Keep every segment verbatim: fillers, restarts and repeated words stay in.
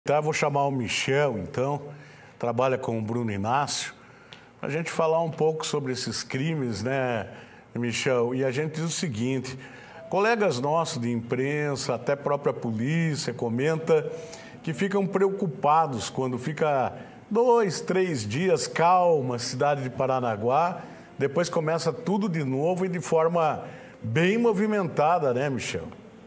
Tá, vou chamar o Michel, então, trabalha com o Bruno Inácio, para a gente falar um pouco sobre esses crimes, né, Michel? E a gente diz o seguinte, colegas nossos de imprensa, até própria polícia, comenta que ficam preocupados quando fica dois, três dias calma, cidade de Paranaguá, depois começa tudo de novo e de forma bem movimentada, né, Michel?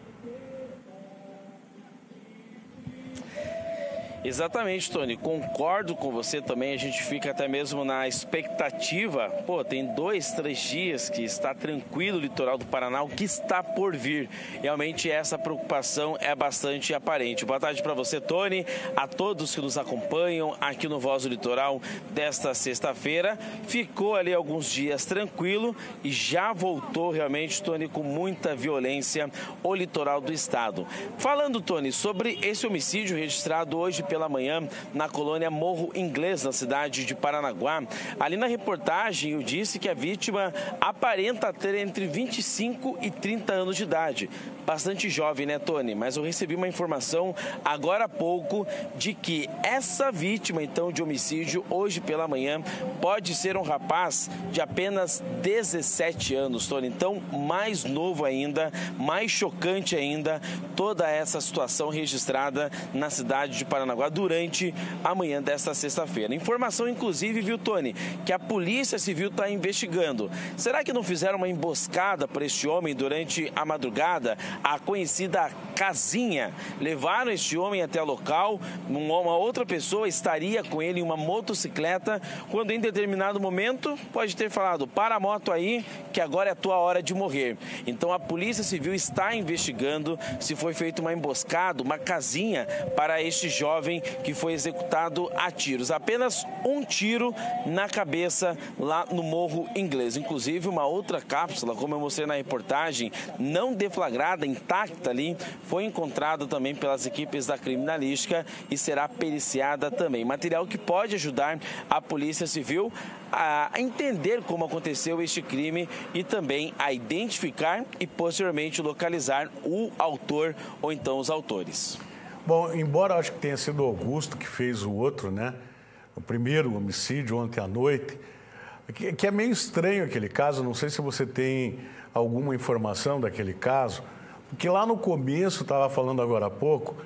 Exatamente, Tony. Concordo com você também. A gente fica até mesmo na expectativa. Pô, tem dois, três dias que está tranquilo o litoral do Paraná, o que está por vir. Realmente essa preocupação é bastante aparente. Boa tarde para você, Tony, a todos que nos acompanham aqui no Voz do Litoral desta sexta-feira. Ficou ali alguns dias tranquilo e já voltou realmente, Tony, com muita violência o litoral do estado. Falando, Tony, sobre esse homicídio registrado hoje pela manhã na colônia Morro Inglês, na cidade de Paranaguá. Ali na reportagem eu disse que a vítima aparenta ter entre vinte e cinco e trinta anos de idade. Bastante jovem, né, Tony? Mas eu recebi uma informação agora há pouco de que essa vítima, então, de homicídio, hoje pela manhã, pode ser um rapaz de apenas dezessete anos, Tony. Então, mais novo ainda, mais chocante ainda, toda essa situação registrada na cidade de Paranaguá durante a manhã desta sexta-feira. Informação, inclusive, viu, Tony, que a Polícia Civil está investigando. Será que não fizeram uma emboscada para este homem durante a madrugada? A conhecida casinha. Levaram este homem até o local, uma outra pessoa estaria com ele em uma motocicleta, quando em determinado momento pode ter falado, para a moto aí, que agora é a tua hora de morrer. Então a Polícia Civil está investigando se foi feita uma emboscada, uma casinha para este jovem que foi executado a tiros. Apenas um tiro na cabeça lá no Morro Inglês. Inclusive uma outra cápsula, como eu mostrei na reportagem, não deflagrada, intacta ali, foi encontrada também pelas equipes da criminalística e será periciada também. Material que pode ajudar a Polícia Civil a entender como aconteceu este crime e também a identificar e posteriormente localizar o autor ou então os autores. Bom, embora acho que tenha sido o Augusto que fez o outro, né? O primeiro homicídio ontem à noite, que, que é meio estranho aquele caso, não sei se você tem alguma informação daquele caso, porque lá no começo, estava falando agora há pouco,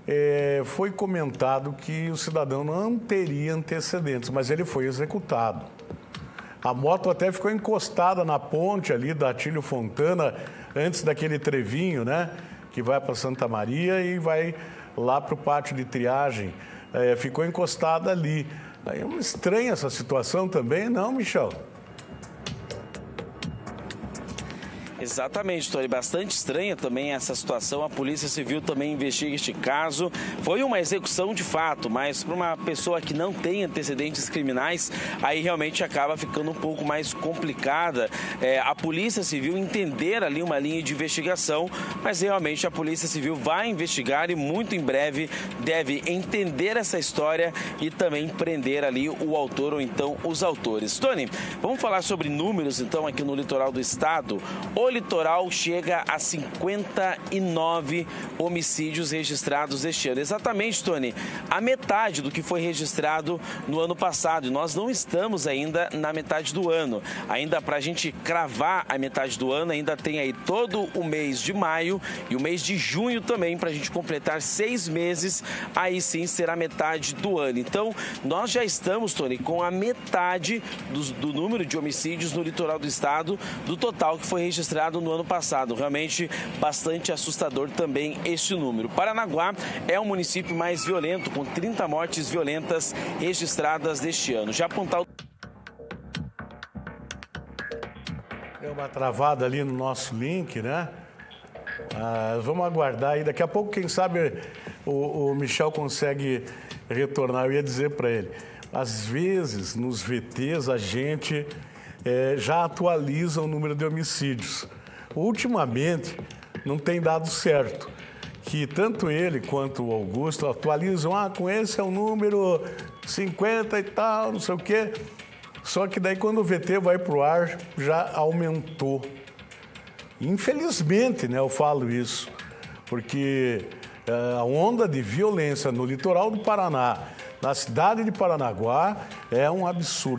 é, foi comentado que o cidadão não teria antecedentes, mas ele foi executado. A moto até ficou encostada na ponte ali da Atílio Fontana, antes daquele trevinho, né? Que vai para Santa Maria e vai lá para o pátio de triagem. É, ficou encostada ali. É estranha essa situação também, não, Michel? Exatamente, Tony. Bastante estranha também essa situação. A Polícia Civil também investiga este caso. Foi uma execução de fato, mas para uma pessoa que não tem antecedentes criminais, aí realmente acaba ficando um pouco mais complicada é, a Polícia Civil entender ali uma linha de investigação, mas realmente a Polícia Civil vai investigar e muito em breve deve entender essa história e também prender ali o autor ou então os autores. Tony, vamos falar sobre números então aqui no litoral do estado. O litoral chega a cinquenta e nove homicídios registrados este ano. Exatamente, Tony, a metade do que foi registrado no ano passado. E nós não estamos ainda na metade do ano. Ainda para a gente cravar a metade do ano, ainda tem aí todo o mês de maio e o mês de junho também, para a gente completar seis meses, aí sim será metade do ano. Então, nós já estamos, Tony, com a metade do, do número de homicídios no litoral do estado, do total que foi registrado no ano passado. Realmente bastante assustador também este número. Paranaguá é o município mais violento, com trinta mortes violentas registradas deste ano. Já apontar o... Deu uma travada ali no nosso link, né? Ah, vamos aguardar aí. Daqui a pouco, quem sabe, o, o Michel consegue retornar. Eu ia dizer para ele, às vezes, nos V Ts, a gente é, já atualiza o número de homicídios. Ultimamente, não tem dado certo. Que tanto ele quanto o Augusto atualizam, ah, com esse é o número cinquenta e tal, não sei o quê. Só que daí, quando o V T vai para o ar, já aumentou. Infelizmente, né, eu falo isso, porque A onda de violência no litoral do Paraná, na cidade de Paranaguá, é um absurdo.